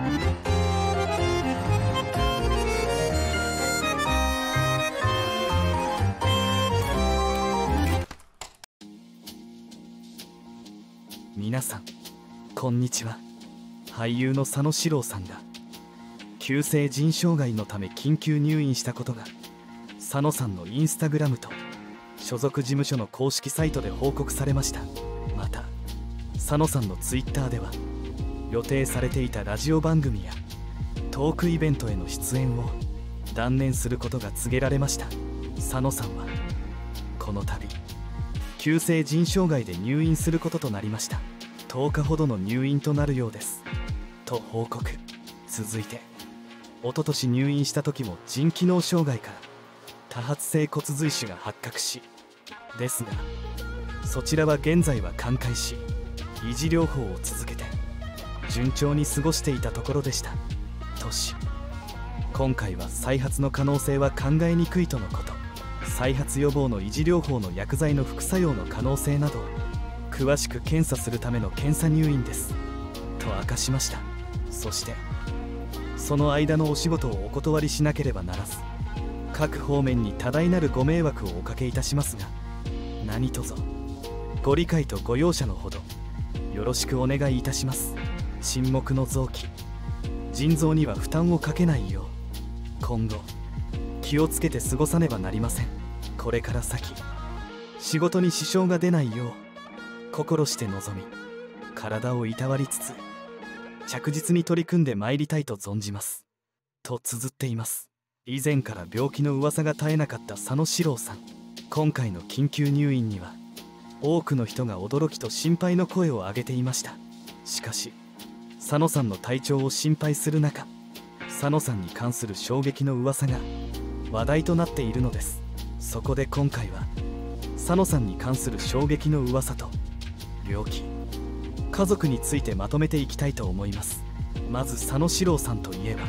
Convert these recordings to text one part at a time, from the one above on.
皆さんこんにちは。俳優の佐野史郎さんが急性腎障害のため緊急入院したことが佐野さんのインスタグラムと所属事務所の公式サイトで報告されました。また佐野さんのツイッターでは予定されていたラジオ番組やトークイベントへの出演を断念することが告げられました。佐野さんはこの度急性腎障害で入院することとなりました。10日ほどの入院となるようですと報告。続いて一昨年入院した時も腎機能障害から多発性骨髄腫が発覚しですが、そちらは現在は寛解し維持療法を続けて順調に過ごしていたところでしたとし、今回は再発の可能性は考えにくいとのこと。再発予防の維持療法の薬剤の副作用の可能性などを詳しく検査するための検査入院ですと明かしました。そしてその間のお仕事をお断りしなければならず、各方面に多大なるご迷惑をおかけいたしますが、何卒ご理解とご容赦のほどよろしくお願いいたします。沈黙の臓器、腎臓には負担をかけないよう今後気をつけて過ごさねばなりません。これから先仕事に支障が出ないよう心して臨み、体をいたわりつつ着実に取り組んでまいりたいと存じますと綴っています。以前から病気の噂が絶えなかった佐野史郎さん。今回の緊急入院には多くの人が驚きと心配の声を上げていました。しかし佐野さんの体調を心配する中、佐野さんに関する衝撃の噂が話題となっているのです。そこで今回は佐野さんに関する衝撃の噂と病気、家族についてまとめていきたいと思います。まず佐野史郎さんといえば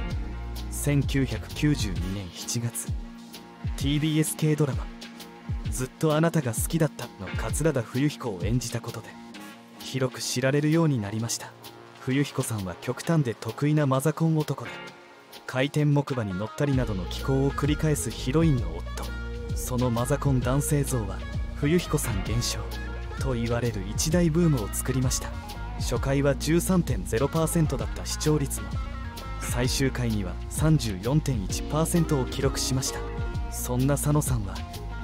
1992年7月 TBS 系ドラマ「ずっとあなたが好きだった」の桂田冬彦を演じたことで広く知られるようになりました。冬彦さんは極端で得意なマザコン男で、回転木馬に乗ったりなどの奇行を繰り返すヒロインの夫。そのマザコン男性像は冬彦さん現象と言われる一大ブームを作りました。初回は 13.0% だった視聴率も最終回には 34.1% を記録しました。そんな佐野さんは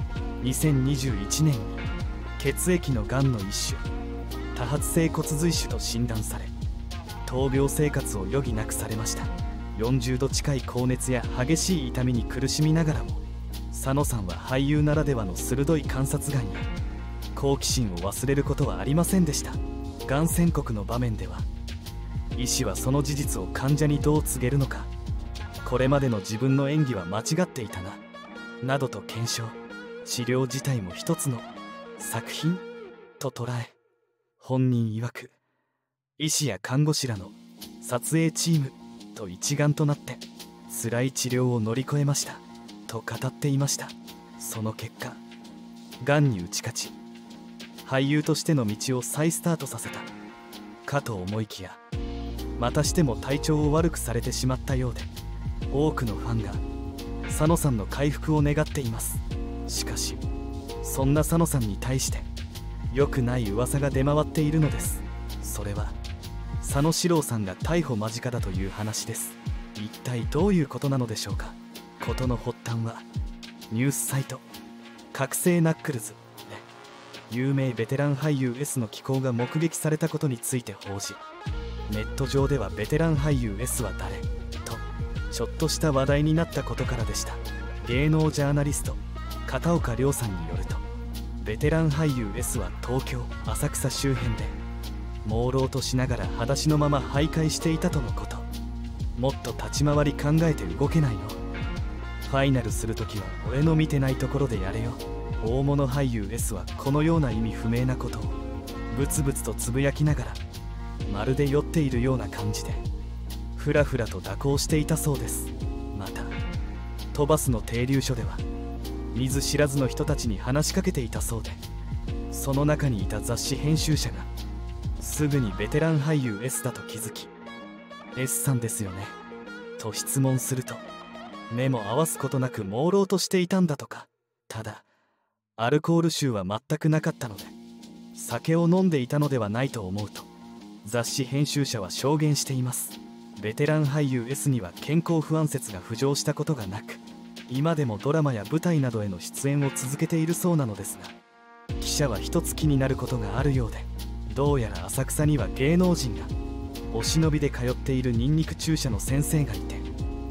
2021年に血液のがんの一種多発性骨髄腫と診断され、闘病生活を余儀なくされました。40度近い高熱や激しい痛みに苦しみながらも、佐野さんは俳優ならではの鋭い観察眼や好奇心を忘れることはありませんでした。がん宣告の場面では医師はその事実を患者にどう告げるのか、これまでの自分の演技は間違っていたななどと検証。治療自体も一つの作品と捉え、本人曰く医師や看護師らの撮影チームと一丸となって辛い治療を乗り越えましたと語っていました。その結果がんに打ち勝ち俳優としての道を再スタートさせたかと思いきや、またしても体調を悪くされてしまったようで、多くのファンが佐野さんの回復を願っています。しかしそんな佐野さんに対して良くない噂が出回っているのです。それは佐野史郎さんが逮捕間近だという話です。一体どういうことなのでしょうか。事の発端はニュースサイト覚醒ナックルズで有名ベテラン俳優 S の奇行が目撃されたことについて報じ、ネット上ではベテラン俳優 S は誰とちょっとした話題になったことからでした。芸能ジャーナリスト片岡亮さんによると、ベテラン俳優 S は東京浅草周辺で朦朧としながら裸足のまま徘徊していたとのこと。もっと立ち回り考えて動けないの、ファイナルするときは俺の見てないところでやれよ。大物俳優 S はこのような意味不明なことをブツブツとつぶやきながら、まるで酔っているような感じでふらふらと蛇行していたそうです。また都バスの停留所では見ず知らずの人たちに話しかけていたそうで、その中にいた雑誌編集者がすぐにベテラン俳優 S だと気づき、 S さんですよねと質問すると、目も合わすことなく朦朧としていたんだとか。ただアルコール臭は全くなかったので、酒を飲んでいたのではないと思うと雑誌編集者は証言しています。ベテラン俳優 S には健康不安説が浮上したことがなく、今でもドラマや舞台などへの出演を続けているそうなのですが、記者は一つ気になることがあるようで、どうやら浅草には芸能人がお忍びで通っているニンニク注射の先生がいて、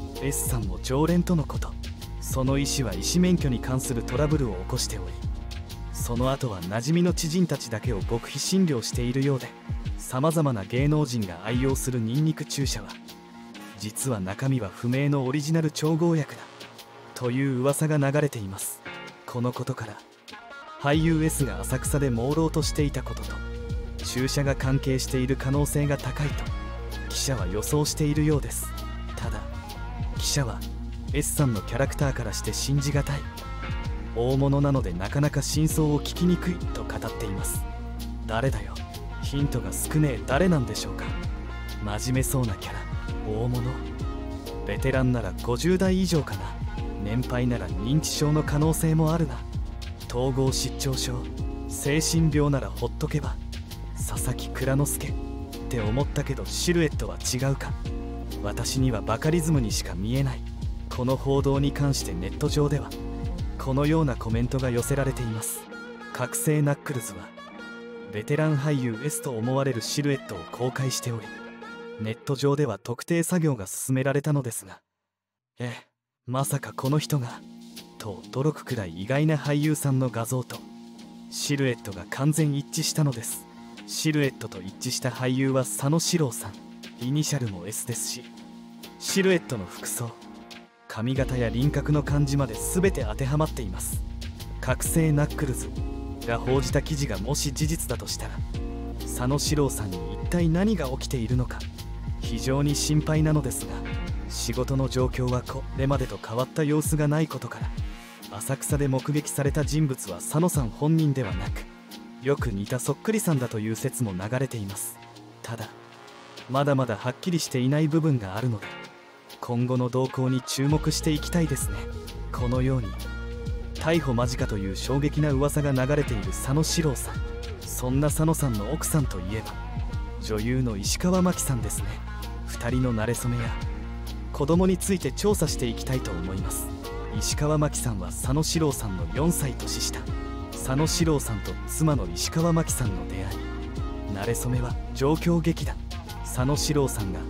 S さんも常連とのこと。その医師は医師免許に関するトラブルを起こしており、その後は馴染みの知人たちだけを極秘診療しているようで、さまざまな芸能人が愛用するニンニク注射は実は中身は不明のオリジナル調合薬だという噂が流れています。このことから俳優 S が浅草で朦朧としていたことと注射が関係している可能性が高いと記者は予想しているようです。ただ記者は S さんのキャラクターからして信じがたい、大物なのでなかなか真相を聞きにくいと語っています。誰だよ、ヒントが少ねえ。誰なんでしょうか。真面目そうなキャラ、大物、ベテランなら50代以上かな。年配なら認知症の可能性もあるな。統合失調症、精神病ならほっとけば佐々木蔵之介って思ったけど、シルエットは違うか。私にはバカリズムにしか見えない。この報道に関してネット上ではこのようなコメントが寄せられています。覚醒ナックルズはベテラン俳優 S と思われるシルエットを公開しており、ネット上では特定作業が進められたのですが、まさかこの人がと驚くくらい意外な俳優さんの画像とシルエットが完全一致したのです。シルエットと一致した俳優は佐野史郎さん、イニシャルも S ですし、シルエットの服装、髪型や輪郭の感じまで全て当てはまっています。覚醒ナックルズが報じた記事がもし事実だとしたら、佐野史郎さんに一体何が起きているのか非常に心配なのですが、仕事の状況はこれまでと変わった様子がないことから、浅草で目撃された人物は佐野さん本人ではなく、よく似たそっくりさんだという説も流れています。ただまだまだはっきりしていない部分があるので、今後の動向に注目していきたいですね。このように逮捕間近という衝撃な噂が流れている佐野史郎さん。そんな佐野さんの奥さんといえば女優の石川真紀さんですね。2人の馴れ初めや子供について調査していきたいと思います。石川真紀さんは佐野史郎さんの4歳年下。佐野史郎さんと妻の石川真紀さんの出会い、馴れ初めは状況劇団。佐野史郎さんが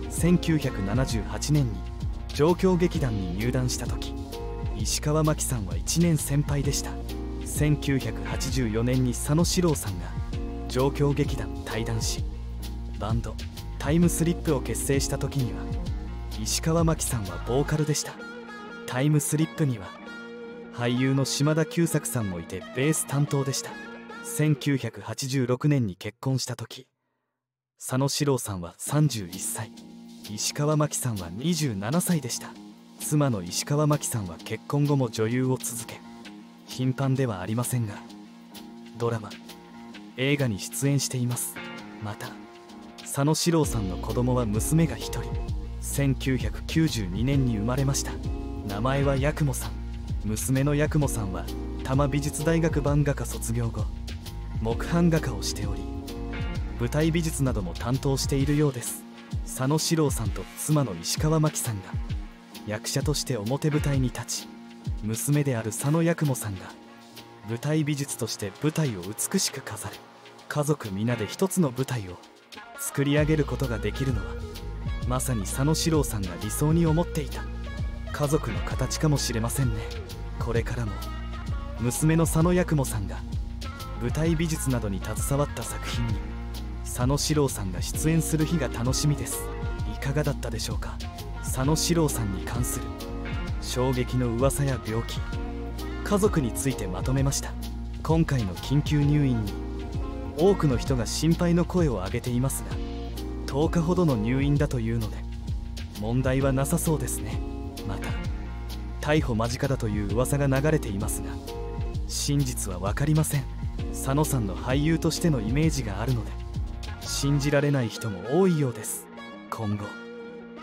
1978年に状況劇団に入団した時、石川真紀さんは1年先輩でした。1984年に佐野史郎さんが状況劇団退団し、バンドタイムスリップを結成した時には石川真紀さんはボーカルでした。タイムスリップには俳優の島田久作さんもいてベース担当でした。1986年に結婚した時、佐野史郎さんは31歳、石川真紀さんは27歳でした。妻の石川真紀さんは結婚後も女優を続け、頻繁ではありませんがドラマ映画に出演しています。また佐野史郎さんの子供は娘が1人、1992年に生まれました。名前は八雲さん。娘の八雲さんは多摩美術大学版画科卒業後木版画家をしており、舞台美術なども担当しているようです。佐野史郎さんと妻の石川真紀さんが役者として表舞台に立ち、娘である佐野八雲さんが舞台美術として舞台を美しく飾る。家族皆で一つの舞台を作り上げることができるのは、まさに佐野史郎さんが理想に思っていた家族の形かもしれませんね。これからも娘の佐野八雲さんが舞台美術などに携わった作品に佐野史郎さんが出演する日が楽しみです。いかがだったでしょうか。佐野史郎さんに関する衝撃の噂や病気、家族についてまとめました。今回の緊急入院に多くの人が心配の声を上げていますが、10日ほどの入院だというので問題はなさそうですね。また逮捕間近だという噂が流れていますが、真実は分かりません。佐野さんの俳優としてのイメージがあるので信じられない人も多いようです。今後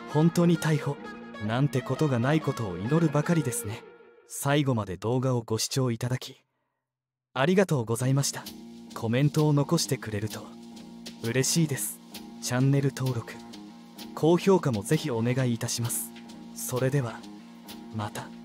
本当に逮捕なんてことがないことを祈るばかりですね。最後まで動画をご視聴いただきありがとうございました。コメントを残してくれると嬉しいです。チャンネル登録高評価もぜひお願いいたします。それではまた。